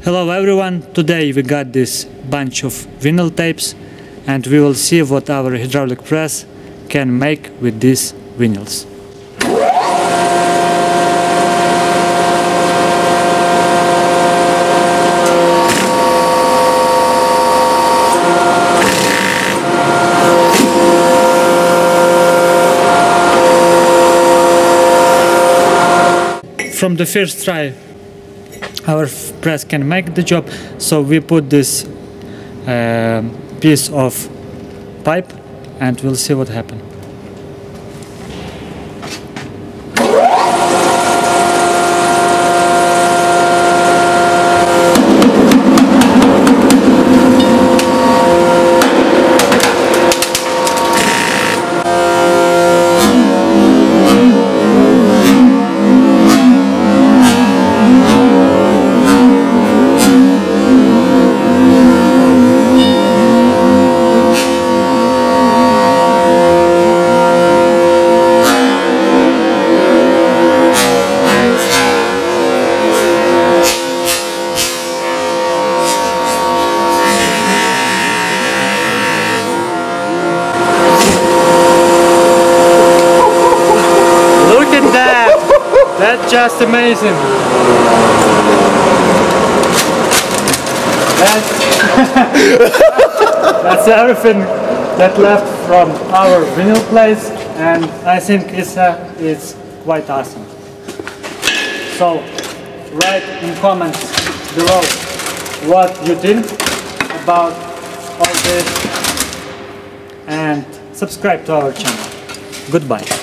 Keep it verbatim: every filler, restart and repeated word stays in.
Hello everyone, today we got this bunch of vinyl tapes and we will see what our hydraulic press can make with these vinyls. From the first try our press can make the job, so we put this uh, piece of pipe and we'll see what happens. That's just amazing. That's, that's everything that left from our vinyl plates, and I think it's uh, it's quite awesome. So write in comments below what you think about all this and subscribe to our channel. Goodbye.